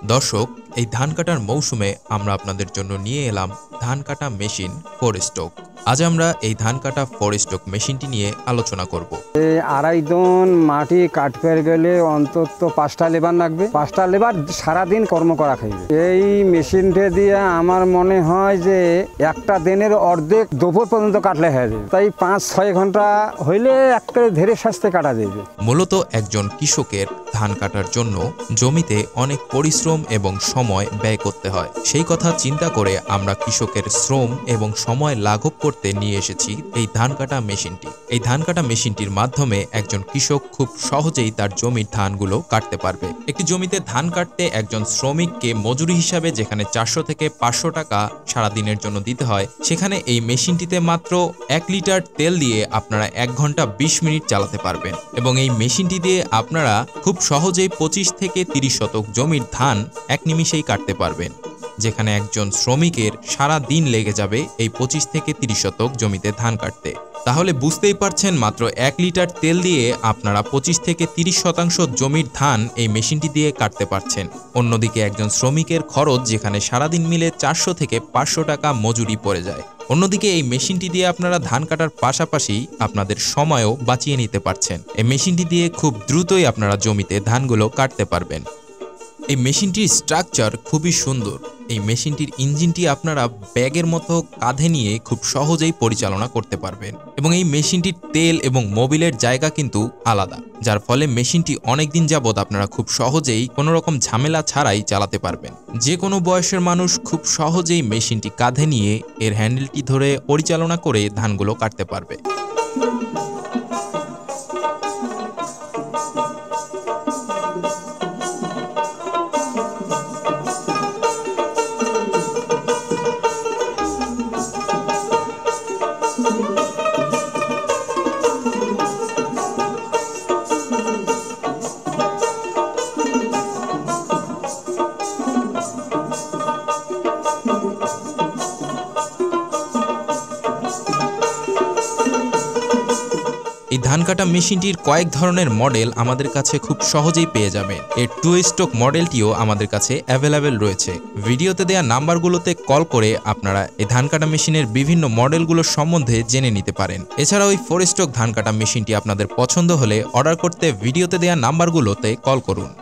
দর্শক, এই ধান কাটার মৌসুমে আমরা আপনাদের জন্য নিয়ে এলাম ধান কাটা মেশিন 4 স্ট্রোক। আজ আমরা এই ধান কাটা 4 স্ট্রোক মেশিনটি নিয়ে আলোচনা করব। এই 2.5 টন মাটি কাটতে গেলে অন্তত 5টা লেবার লাগবে। 5টা লেবার সারাদিন কর্ম করা খাইবে। এই মেশিনটা দিয়ে আমার মনে হয় যে একটা দিনের অর্ধেক দুপুর পর্যন্ত কাটলে হয়ে যাবে। তাই 5-6 ঘন্টা হইলে একটা ধীরে সাস্তে কাটা যাবে। মূলত একজন কৃষকের ধান কাটার জন্য জমিতে অনেক পরিশ্রম এবং সময় ব্যয় করতে হয়। সেই কথা চিন্তা করে আমরা কৃষকের শ্রম এবং সময় লাঘব করতে নিয়ে এসেছি এই ধান কাটা মেশিনটি। এই ধান কাটা মেশিনটির মাধ্যমে একজন কৃষক খুব সহজেই তার জমির ধানগুলো কাটতে পারবে। একটি জমিতে ধান কাটতে একজন শ্রমিককে মজুরি হিসাবে যেখানে 400 থেকে 500 টাকা সারাদিনের জন্য দিতে হয়, সেখানে এই মেশিনটিতে মাত্র 1 লিটার তেল দিয়ে আপনারা 1 ঘন্টা 20 মিনিট চালাতে পারবেন এবং এই মেশিনটি দিয়ে আপনারা খুব সহজেই 25 থেকে 30 শতক জমির ধান এক নিমিষেই কাটতে পারবেন, যেখানে একজন শ্রমিকের সারা দিন লেগে যাবে এই 25 থেকে 30 শতক জমিতে ধান কাটতে। তাহলে বুঝতেই পারছেন, মাত্র 1 লিটার তেল দিয়ে আপনারা 25 থেকে 30 শতাংশ জমির ধান এই মেশিনটি দিয়ে কাটতে পারছেন। অন্যদিকে একজন শ্রমিকের খরচ যেখানে সারাদিন মিলে 400 থেকে 500 টাকা মজুরি পড়ে যায়। অন্যদিকে এই মেশিনটি দিয়ে আপনারা ধান কাটার পাশাপাশি আপনাদের সময়ও বাঁচিয়ে নিতে পারছেন। এই মেশিনটি দিয়ে খুব দ্রুতই আপনারা জমিতে ধানগুলো কাটতে পারবেন। এই মেশিনটির স্ট্রাকচার খুবই সুন্দর। এই মেশিনটির ইঞ্জিনটি আপনারা ব্যাগের মতো কাঁধে নিয়ে খুব সহজেই পরিচালনা করতে পারবেন এবং এই মেশিনটির তেল এবং মোবিলের জায়গা কিন্তু আলাদা, যার ফলে মেশিনটি অনেক দিন যাবৎ আপনারা খুব সহজেই কোনো রকম ঝামেলা ছাড়াই চালাতে পারবেন। যে কোনো বয়সের মানুষ খুব সহজেই মেশিনটি কাঁধে নিয়ে এর হ্যান্ডেলটি ধরে পরিচালনা করে ধানগুলো কাটতে পারবে। এই ধান কাটা মেশিনটির কয়েক ধরনের মডেল আমাদের কাছে খুব সহজেই পেয়ে যাবেন। এর 2 স্ট্রোক মডেলটিও আমাদের কাছে অ্যাভেলেবেল রয়েছে। ভিডিওতে দেওয়া নাম্বারগুলোতে কল করে আপনারা এই ধান কাটা মেশিনের বিভিন্ন মডেলগুলোর সম্বন্ধে জেনে নিতে পারেন। এছাড়াও এই 4 স্ট্রোক ধান কাটা মেশিনটি আপনাদের পছন্দ হলে অর্ডার করতে ভিডিওতে দেওয়া নাম্বারগুলোতে কল করুন।